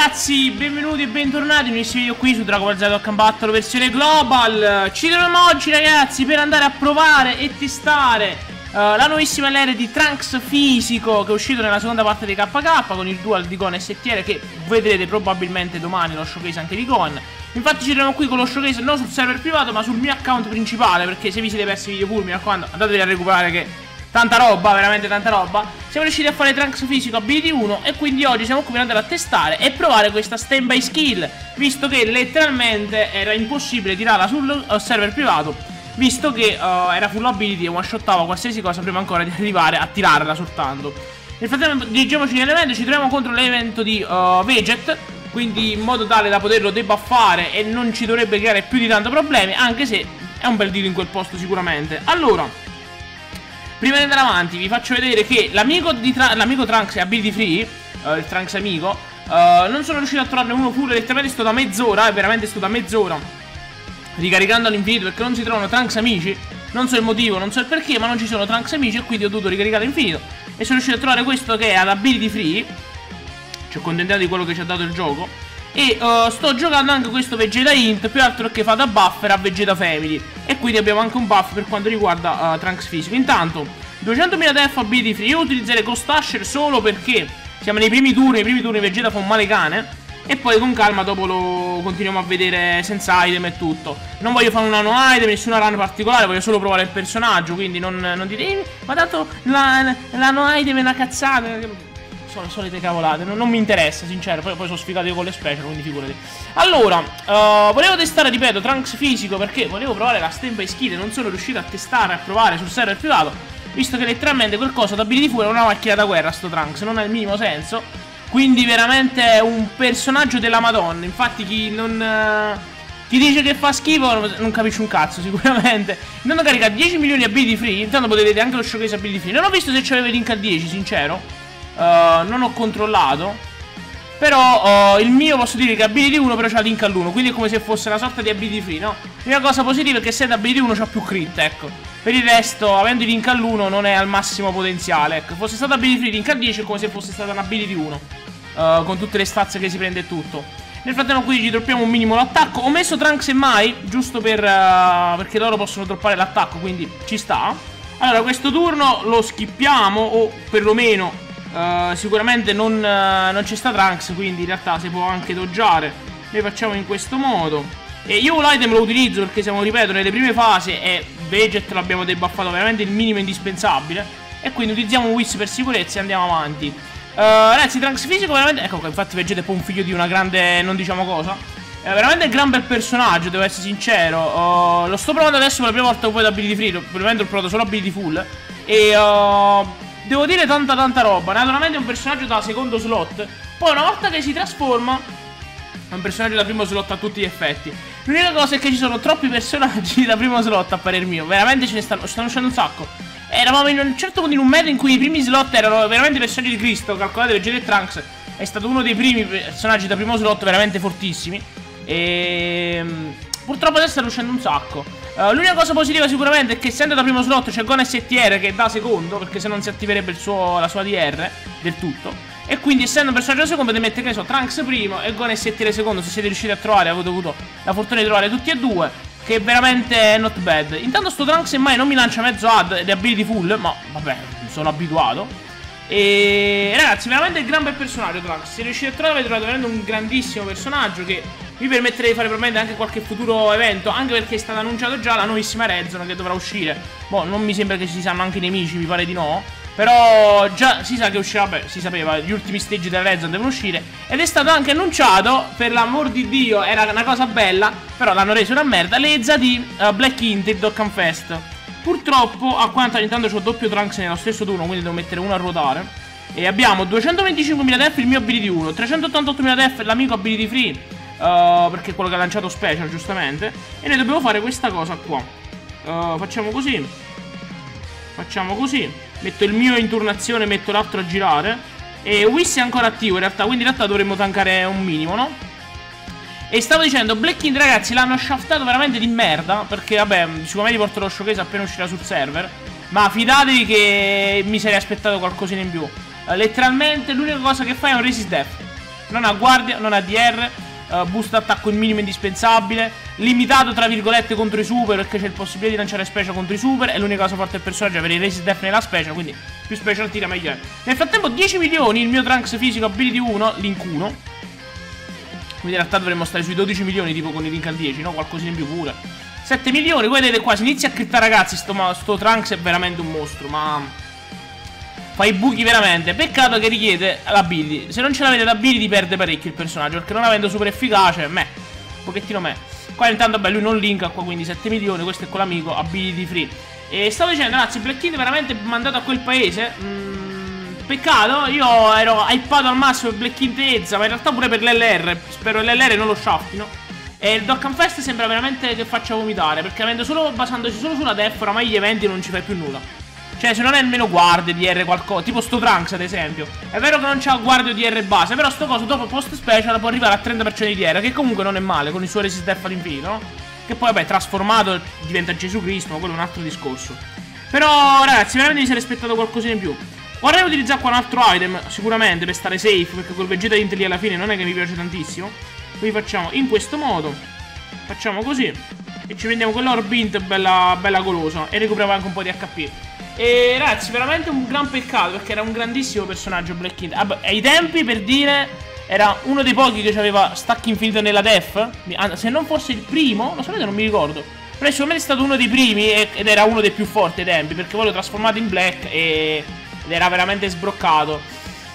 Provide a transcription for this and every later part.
ragazzi, benvenuti e bentornati in un nuovo video qui su Dragon Ball Z Dokkan Battle versione Global. Ci troviamo oggi ragazzi per andare a provare e testare la nuovissima LR di Trunks fisico che è uscito nella seconda parte di KK con il dual di Gon STR che vedrete probabilmente domani lo showcase anche di Gon. Infatti ci troviamo qui con lo showcase non sul server privato ma sul mio account principale, perché se vi siete persi i video full mi raccomando andatevi a recuperare che tanta roba, veramente tanta roba. Siamo riusciti a fare Trunks fisico ability 1 e quindi oggi siamo qui per andare a testare e provare questa standby skill, visto che letteralmente era impossibile tirarla sul server privato, visto che era full ability e one shottava qualsiasi cosa prima ancora di arrivare a tirarla soltanto. Nel frattempo dirigiamoci nell'evento, ci troviamo contro l'evento di Veget, quindi in modo tale da poterlo debuffare e non ci dovrebbe creare più di tanto problemi, anche se è un bel deal in quel posto sicuramente. Allora, prima di andare avanti vi faccio vedere che l'amico Trunks è ability free, il Trunks amico, non sono riuscito a trovarne uno full, letteralmente sto da mezz'ora, veramente sto da mezz'ora ricaricando all'infinito perché non si trovano Trunks amici. Non so il motivo, non so il perché, ma non ci sono Trunks amici e quindi ho dovuto ricaricare all'infinito. E sono riuscito a trovare questo che è ad ability free, ci ho accontentato di quello che ci ha dato il gioco. E sto giocando anche questo Vegeta Int, più altro che fa da buffer a Vegeta Family. E quindi abbiamo anche un buff per quanto riguarda Trunks fisico. Intanto 200.000 def ability free. Io utilizzerei Ghost Asher solo perché siamo nei primi turni Vegeta fa un male cane. E poi con calma dopo lo continuiamo a vedere senza item e tutto. Non voglio fare un nano item, nessuna run particolare, voglio solo provare il personaggio. Quindi non dite ma tanto l'ano item è una cazzata. Sono solite cavolate, non mi interessa, sincero. Poi sono sfigato io con le special, quindi figurati. Allora, volevo testare, ripeto, Trunks fisico perché volevo provare la standby skill e non sono riuscito a testare, a provare sul server privato, visto che letteralmente quel coso da ability full è una macchina da guerra, sto Trunks, non ha il minimo senso. Quindi veramente è un personaggio della Madonna. Infatti chi dice che fa schifo non capisce un cazzo, sicuramente. Intanto carica 10 milioni ability free. Intanto potete vedere anche lo showcase ability free. Non ho visto se c'aveva link a 10, sincero. Non ho controllato. Però il mio posso dire che ability 1 però c'ha link all'1, quindi è come se fosse una sorta di ability free, no? L'unica cosa positiva è che se da ability 1 c'ha più crit, ecco. Per il resto, avendo i link all'1 non è al massimo potenziale, ecco. Fosse stata ability free link a 10 è come se fosse stata una ability 1, con tutte le stazze che si prende e tutto. Nel frattempo qui ci droppiamo un minimo l'attacco. Ho messo Trunks e Mai giusto perché loro possono droppare l'attacco, quindi ci sta. Allora questo turno lo skippiamo, o perlomeno sicuramente non ci sta Trunks, quindi in realtà si può anche doggiare. Noi facciamo in questo modo. E io l'item lo utilizzo perché siamo, ripeto, nelle prime fasi e Veget l'abbiamo debuffato veramente il minimo indispensabile. E quindi utilizziamo un Whis per sicurezza e andiamo avanti. Ragazzi, Trunks fisico veramente, ecco, infatti Vegeta è poi un figlio di una grande, non diciamo cosa. È veramente un gran bel personaggio, devo essere sincero. Lo sto provando adesso per la prima volta che poi da ability free. Probabilmente l'ho provato solo ability full. E devo dire tanta roba. Naturalmente è un personaggio da secondo slot. Poi una volta che si trasforma è un personaggio da primo slot a tutti gli effetti. L'unica cosa è che ci sono troppi personaggi da primo slot a parer mio. Veramente ce ne stanno uscendo un sacco. Eravamo in un certo punto in un meta in cui i primi slot erano veramente personaggi di Cristo. Calcolate, Vegeta e Trunks è stato uno dei primi personaggi da primo slot veramente fortissimi. E purtroppo adesso sta uscendo un sacco. L'unica cosa positiva sicuramente è che essendo da primo slot c'è Gon STR che è da secondo, perché se no non si attiverebbe la sua DR del tutto. E quindi essendo un personaggio da secondo potete mettere, che ne so, Trunks primo e Gon STR secondo. Se siete riusciti a trovare, avete avuto la fortuna di trovare tutti e due, che è veramente not bad. Intanto sto Trunks e mai non mi lancia mezzo ad ed è ability full, ma vabbè, sono abituato. E ragazzi, veramente il gran bel personaggio Trunks. Se riuscite a trovare, avete trovato veramente un grandissimo personaggio che vi permetterà di fare probabilmente anche qualche futuro evento, anche perché è stata annunciata già la nuovissima Red Zone che dovrà uscire. Boh, non mi sembra che ci siano anche i nemici, mi pare di no. Però già si sa che uscirà, beh, si sapeva, gli ultimi stage della Red Zone devono uscire. Ed è stato anche annunciato, per l'amor di Dio, era una cosa bella, però l'hanno reso una merda, l'EZA di Black Int, il Dokkan Fest. Purtroppo, a quanto intanto c'ho doppio Trunks nello stesso turno, quindi devo mettere uno a ruotare. E abbiamo 225.000 def il mio ability 1, 388.000 def l'amico ability free, perché è quello che ha lanciato special, giustamente. E noi dobbiamo fare questa cosa qua. Facciamo così. Facciamo così. Metto il mio in turnazione, metto l'altro a girare. E Whis è ancora attivo in realtà, quindi in realtà dovremmo tankare un minimo, no? E stavo dicendo, Black King ragazzi l'hanno shaftato veramente di merda, perché vabbè, sicuramente vi porto lo showcase appena uscirà sul server. Ma fidatevi che mi sarei aspettato qualcosina in più. Letteralmente l'unica cosa che fa è un resist death. Non ha guardia, non ha DR, boost attacco il minimo indispensabile, limitato tra virgolette contro i super, perché c'è il possibilità di lanciare special contro i super. È l'unica cosa forte del personaggio, avere i resist def nella special, quindi più special tira meglio è. Nel frattempo 10 milioni il mio Trunks fisico ability 1, link 1. Quindi in realtà dovremmo stare sui 12 milioni tipo con i link al 10, no? Qualcosina in più pure. 7 milioni, voi vedete qua, si inizia a crittare ragazzi, sto Trunks è veramente un mostro, ma fa i buchi veramente. Peccato che richiede l'ability. Se non ce l'avete l'ability perde parecchio il personaggio, perché non avendo super efficace, un pochettino me. Qua intanto vabbè lui non linka qua, quindi 7 milioni, questo è con l'amico, ability free. E stavo dicendo ragazzi, Black Kid veramente mandato a quel paese. Peccato, io ero hypato al massimo per Black Kid Ezza, ma in realtà pure per l'LR. Spero l'LR non lo shaftino. E il Dokkan Fest sembra veramente che faccia vomitare, perché basandosi solo sulla def, oramai gli eventi non ci fai più nulla. Cioè se non è almeno guardie di R qualcosa, tipo sto Trunks ad esempio. È vero che non c'ha guardia di R base, però sto coso dopo post special può arrivare a 30% di DR, che comunque non è male con il suo resist def all'infinito, no? Che poi vabbè trasformato diventa Gesù Cristo, ma quello è un altro discorso. Però ragazzi veramente mi sarei aspettato qualcosina in più. Vorrei utilizzare qua un altro item sicuramente per stare safe, perché quel Vegeta Int lì alla fine non è che mi piace tantissimo. Quindi facciamo in questo modo, facciamo così e ci prendiamo quell'Orb Int bella golosa e recuperiamo anche un po' di HP. E ragazzi veramente un gran peccato, perché era un grandissimo personaggio Black Kid. Ai tempi per dire era uno dei pochi che aveva stack infinito nella def. Se non fosse il primo, lo sapete non mi ricordo, però sicuramente è stato uno dei primi ed era uno dei più forti ai tempi, perché poi l'ho trasformato in Black ed era veramente sbroccato.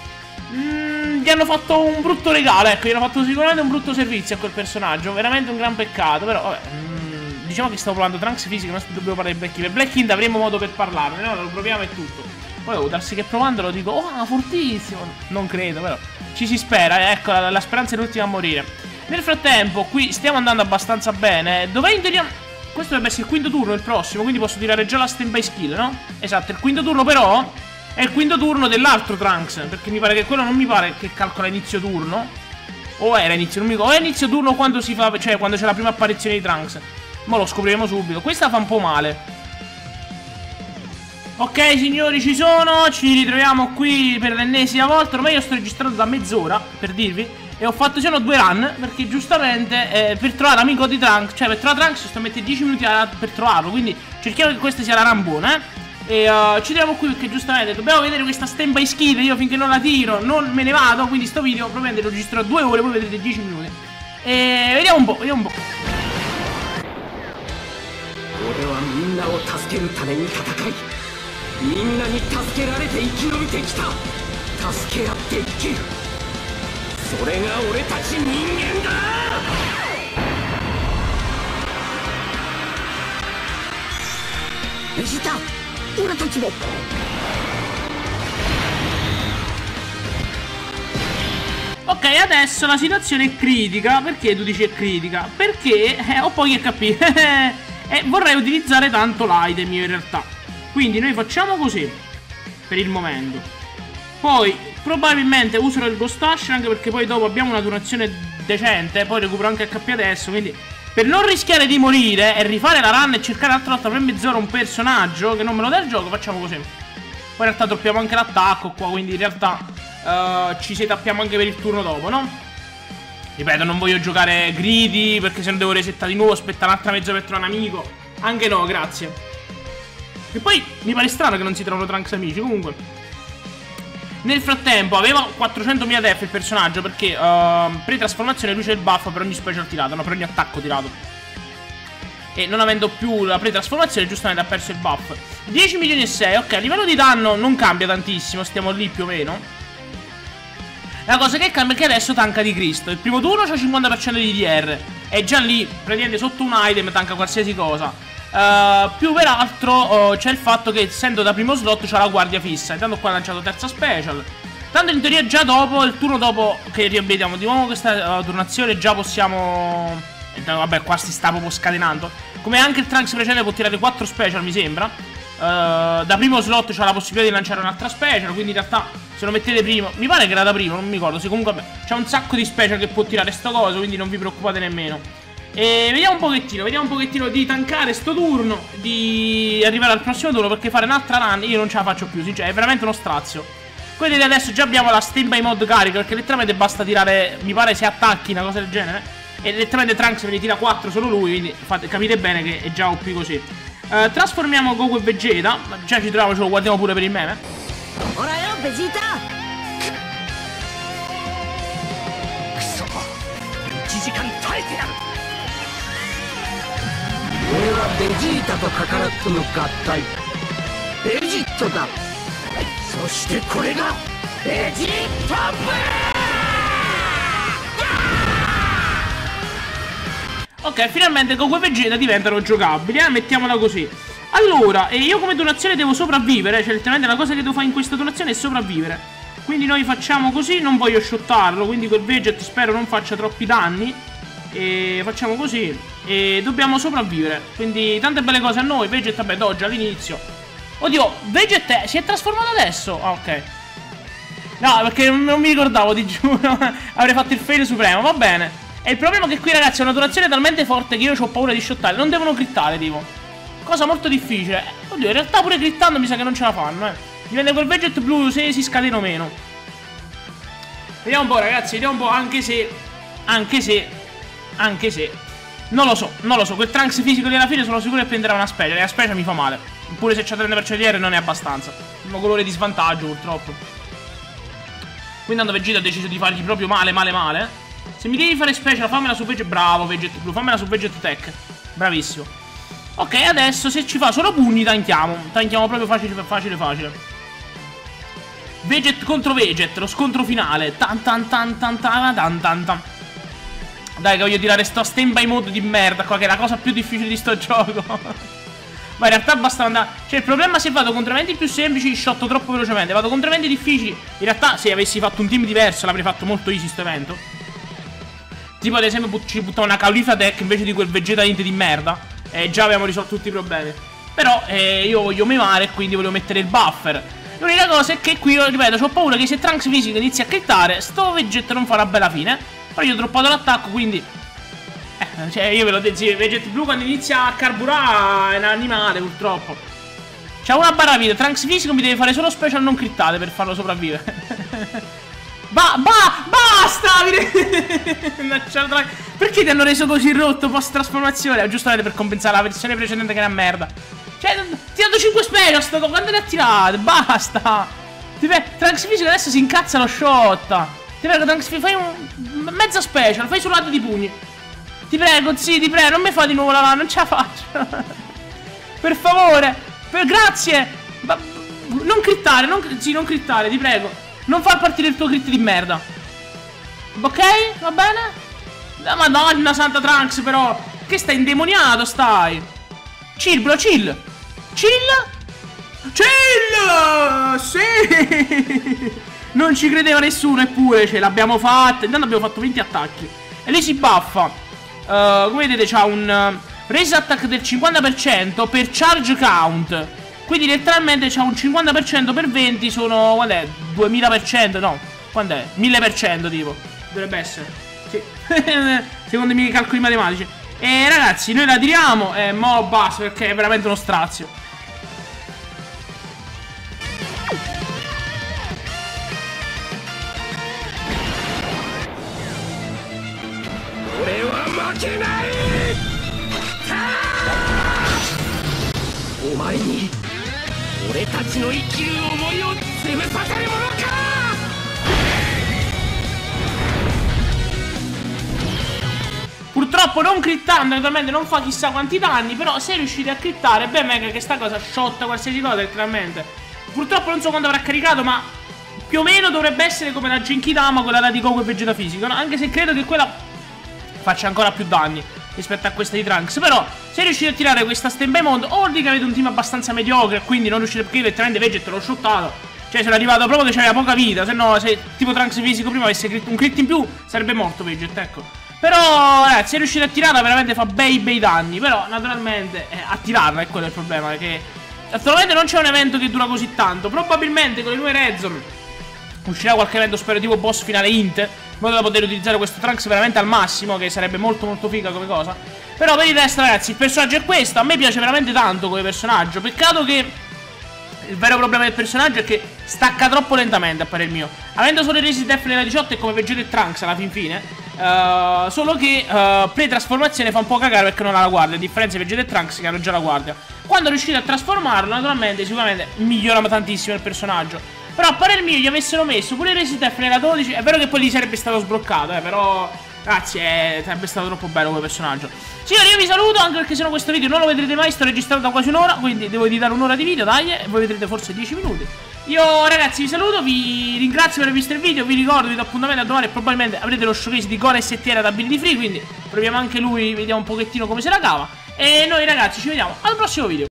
Gli hanno fatto un brutto regalo, ecco, gli hanno fatto sicuramente un brutto servizio a quel personaggio. Veramente un gran peccato, però vabbè. Diciamo che stavo provando Trunks fisico, non dobbiamo parlare di Black Kid. Per Black Kid avremo modo per parlarne, no? Lo proviamo e tutto. Poi devo darsi che provandolo dico, oh, fortissimo. Non credo, però ci si spera, ecco, la speranza è l'ultima a morire. Nel frattempo, qui stiamo andando abbastanza bene. Dov'è in teoria? Questo dovrebbe essere il quinto turno, il prossimo, quindi posso tirare già la standby skill, no? Esatto, il quinto turno però è il quinto turno dell'altro Trunks, perché mi pare che quello non mi pare che calcola inizio turno. O era inizio, non mi ricordo. O è inizio turno quando si fa, cioè quando c'è la prima apparizione di Trunks. Ma lo scopriremo subito. Questa fa un po' male. Ok signori, ci sono. Ci ritroviamo qui per l'ennesima volta. Ormai io sto registrando da mezz'ora, per dirvi. E ho fatto solo 2 run, perché giustamente per trovare l'amico di Trunks, cioè per trovare Trunks sto a mettere 10 minuti per trovarlo. Quindi cerchiamo che questa sia la run buona, E ci troviamo qui perché giustamente dobbiamo vedere questa standby skill. Io finché non la tiro non me ne vado. Quindi sto video probabilmente lo registro a 2 ore, poi vedrete 10 minuti. E vediamo un po', vediamo un po'. 俺はみんなを助けるために戦い、みんなに助けられて生き延びてきた。助け合って生きる、それが俺たち人間だ。ベジータ、俺たちも。 Ok, adesso la situazione è critica. Perché tu dici è critica? Perché ho pochi HP e vorrei utilizzare tanto l'item io in realtà. Quindi noi facciamo così per il momento. Poi probabilmente userò il Ghost Dash, anche perché poi dopo abbiamo una durazione decente. Poi recupero anche HP adesso, quindi per non rischiare di morire e rifare la run e cercare l'altra volta per mezz'ora un personaggio che non me lo dà il gioco, facciamo così. Poi in realtà droppiamo anche l'attacco qua, quindi in realtà ci setappiamo anche per il turno dopo, no? Ripeto, non voglio giocare greedy, perché se no devo resettare di nuovo, aspettare un'altra mezz'ora per trovare un amico. Anche no, grazie. E poi mi pare strano che non si trovano Trunks amici. Comunque nel frattempo aveva 400.000 def il personaggio, perché pre-trasformazione lui c'è il buff per ogni special tirato, no, per ogni attacco tirato. E non avendo più la pre-trasformazione giustamente ha perso il buff. 10 milioni e 6, ok, a livello di danno non cambia tantissimo, stiamo lì più o meno. La cosa che cambia è che adesso tanca di Cristo. Il primo turno c'ha 50% di DR e già lì praticamente sotto un item tanca qualsiasi cosa. Più peraltro c'è il fatto che essendo da primo slot c'ha la guardia fissa. Intanto qua ha lanciato terza special. Tanto in teoria già dopo, il turno dopo che riabitiamo di nuovo questa turnazione, già possiamo... Vabbè, qua si sta proprio scatenando. Come anche il Trunks precedente può tirare 4 special mi sembra. Da primo slot c'ha la possibilità di lanciare un'altra special, quindi in realtà se lo mettete primo, mi pare che era da primo, non mi ricordo. Sì, comunque vabbè, c'ha un sacco di special che può tirare sto coso, quindi non vi preoccupate nemmeno. E vediamo un pochettino di tankare sto turno, di arrivare al prossimo turno, perché fare un'altra run io non ce la faccio più, cioè è veramente uno strazio. Come vedete adesso già abbiamo la standby mod carica, perché letteralmente basta tirare, mi pare, 6 attacchi, una cosa del genere. E letteralmente Trunks me ne tira 4 solo lui, quindi capite bene che è già OP così. Trasformiamo Goku e Vegeta. Già ci troviamo, ce lo guardiamo pure per il meme. Ora io Vegeta! 1時間耐えてやる俺はベジータとカカロットの合体ベジットだそしてこれがベジートブー Ok, finalmente Goku e Vegeta diventano giocabili, mettiamola così. Allora, io come donazione devo sopravvivere, cioè letteralmente la cosa che devo fare in questa donazione è sopravvivere. Quindi noi facciamo così, non voglio shottarlo, quindi quel Veget spero non faccia troppi danni. E facciamo così, e dobbiamo sopravvivere. Quindi tante belle cose a noi. Veget, vabbè, dodge all'inizio. Oddio, Veget si è trasformato adesso? Ah, ok. No, perché non mi ricordavo, ti giuro. Avrei fatto il fail supremo, va bene. E il problema è che qui, ragazzi, è una donazione talmente forte che io ho paura di shottare. Non devono crittare, tipo. Cosa molto difficile. Oddio, in realtà pure crittando mi sa che non ce la fanno, Dipende quel Veget blu se si scatena o meno. Vediamo un po', ragazzi, vediamo un po', anche se non lo so, quel Trunks fisico lì alla fine sono sicuro che prenderà una special. E la special mi fa male. Pure se c'ha 30% di R non è abbastanza. Un colore di svantaggio, purtroppo. Quindi tanto Vegeta ha deciso di fargli proprio male. Se mi devi fare special, fammela su Veget. Bravo, Veget blu, fammela su Veget Tech. Bravissimo. Ok, adesso se ci fa solo pugni tanchiamo proprio facile. Veget contro Veget, lo scontro finale. Dai che voglio tirare sto standby mode di merda qua, che è la cosa più difficile di sto gioco. Ma in realtà basta andare. Cioè il problema, se vado contro eventi più semplici shotto troppo velocemente. Vado contro eventi difficili, in realtà se avessi fatto un team diverso l'avrei fatto molto easy sto evento. Tipo ad esempio ci buttavo una Caulifla deck invece di quel Vegeta Int di merda, e già abbiamo risolto tutti i problemi. Però io voglio memare e quindi volevo mettere il buffer. L'unica cosa è che qui, ripeto, ho paura che se Trunks fisico inizia a crittare, sto Veget non farà bella fine. Però io ho droppato l'attacco, quindi cioè io ve l'ho detto, Veget blu quando inizia a carburare è un animale, purtroppo. C'ha una barra vita, Trunks fisico mi deve fare solo special non crittate per farlo sopravvivere. Basta! Perché ti hanno reso così rotto post trasformazione? Giustamente per compensare la versione precedente che era merda. Cioè, ti ho dato 5 special, quando le ha tirate? Basta! Trunks fisico adesso si incazza lo shot. Ti prego, Trunks, fai mezza special, fai solo lato di pugni. Ti prego, sì, ti prego, non mi fa di nuovo la mano, non ce la faccio. Per favore, grazie. Non crittare, non crittare, ti prego. Non far partire il tuo crit di merda. Ok? Va bene? Madonna santa Trunks, però. Che stai indemoniato, stai. Chill, bro, chill. Sì. Non ci credeva nessuno, eppure ce l'abbiamo fatta. Intanto abbiamo fatto 20 attacchi. E lì si buffa. Come vedete c'ha un raise attack del 50% per charge count. Quindi letteralmente c'ha un 50% per 20. Sono, quant'è? 2000%, no. Quant'è? 1000% tipo. Dovrebbe essere. Sì. Secondo i miei calcoli matematici. E ragazzi, noi la tiriamo. E mo basta, perché è veramente uno strazio. Purtroppo non crittando, naturalmente non fa chissà quanti danni. Però se riuscite a crittare, beh, mega che sta cosa shotta qualsiasi cosa letteralmente. Purtroppo non so quando avrà caricato, ma più o meno dovrebbe essere come la Genkidama, quella da di Goku e Vegeta fisico, no? Anche se credo che quella faccia ancora più danni rispetto a questa di Trunks. Però se riuscite a tirare questa standby mode, o di che avete un team abbastanza mediocre, quindi non riuscite, perché letteralmente Veget l'ho shottato. Cioè sono arrivato proprio che c'aveva poca vita. Se no, se tipo Trunks fisico prima avesse un crit in più, sarebbe morto Veget, ecco. Però ragazzi, se riuscite a tirarla veramente fa bei danni. Però naturalmente a tirarla è quello il problema, perché attualmente non c'è un evento che dura così tanto. Probabilmente con le nuove Red Zone uscirà qualche evento, spero, tipo boss finale Int, in modo da poter utilizzare questo Trunks veramente al massimo, che sarebbe molto figa come cosa. Però per il resto ragazzi, il personaggio è questo. A me piace veramente tanto come personaggio. Peccato che Il vero problema del personaggio è che stacca troppo lentamente, a parer mio. Avendo solo i resi def nella 18 è come Vegeta e Trunks alla fin fine. Solo che pre-trasformazione fa un po' cagare perché non ha la guardia, a differenza di Vegeta e Trunks che hanno già la guardia. Quando riuscite a trasformarlo, naturalmente, sicuramente migliora tantissimo il personaggio. Però a parer mio gli avessero messo pure i resi def nella 12. È vero che poi gli sarebbe stato sbloccato, però... Ragazzi, sarebbe stato troppo bello come personaggio. Signori, io vi saluto, anche perché sennò questo video non lo vedrete mai. Sto registrando da quasi un'ora, quindi devo editare un'ora di video, dai. E voi vedrete forse 10 minuti. Io, ragazzi, vi saluto, vi ringrazio per aver visto il video. Vi ricordo, vi do appuntamento a domani. Probabilmente avrete lo showcase di Gora STR ad ability free, quindi proviamo anche lui, vediamo un pochettino come se la cava. E noi, ragazzi, ci vediamo al prossimo video.